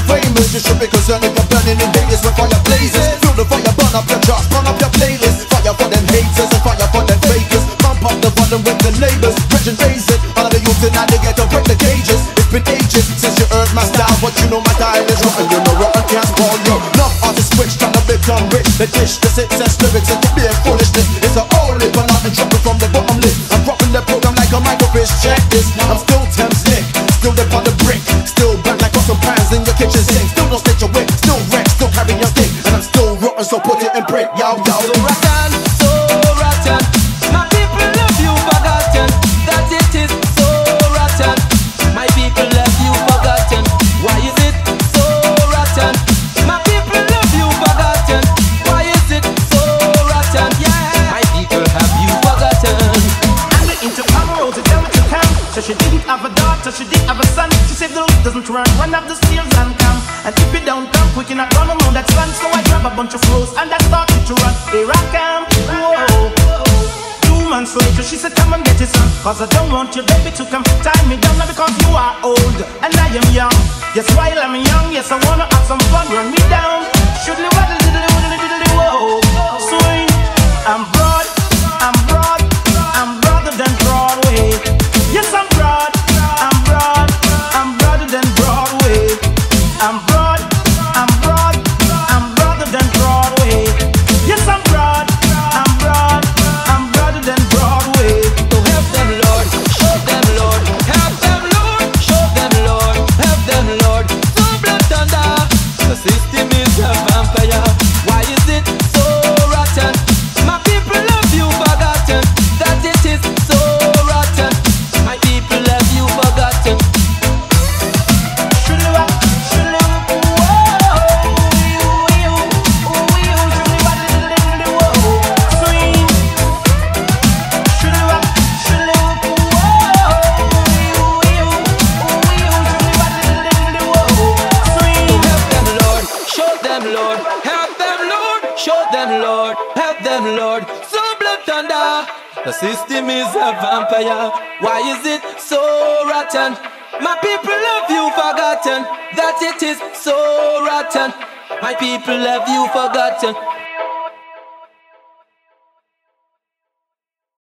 famous. You should be concerned if you're burning in Vegas when fire blazes. Feel the fire, burn up your charts, burn up your playlist. Fire for them haters and fire for them fakers. Pump up the volume with the neighbors. Bridge and raise it. All of the youth and they get to break the cages. It's been ages since you heard my style, but you know my style is rotten. You know rotten can't call you. Enough artists switch, trying to become rich. They dish the success lyrics and be a foolishness. It's a only but not dropping from the bottomless. I'm dropping the program like a microfish. Check this, I'm still Thames Nick, still the on the brick, still burn like some pans in your kitchen sink. Still don't stitch your wick, still wreck, still carry your stick, and I'm still rotten, so put it in brick. Yo, yo. So rotten, so rotten. My people love you forgotten. That it is so rotten. My people love you forgotten. Why is it so rotten? My people love you forgotten. Why is it so rotten? Yeah, my people have you forgotten. And the interpower to tell me to come. So she didn't have a daughter, she did have a son. She said the roof doesn't run up the stairs and come. And if you don't come quick enough, run around that sun. So I grab a bunch of flows and I started to run. Here I come, whoa. 2 months later she said come and get your son. Cause I don't want your baby to come tie me down. Now because you are old and I am young. Yes, while I'm young, yes I wanna have some fun. Run me down, should li waddle diddly waddle diddly whoa. Swing, I'm broad, I'm broad, I'm broader than Broadway. Yes, I'm broad, I'm broad, I'm broader than Broadway. I'm broad, I'm broad, I'm broader than Broadway. Yes, I'm broad, I'm broad, I'm broader than Broadway. So help them, Lord, show them, Lord, help them, Lord, show them, Lord, help them, Lord. So blood thunder, the system is a vampire. Why is it so rotten? My people love you forgotten. That it is so rotten. My people love you forgotten. Shulua, shulua, whoa, shully waddle diddly whoa. Swing, shulua, shulua, whoa, shully waddle diddly whoa. Swing. So help them, Lord, show them, Lord, help them, Lord, show them, Lord, help them, Lord. So blood thunder, the system is a vampire. Why is it so rotten? My people love you forgotten. That it is so rotten. My people love you forgotten.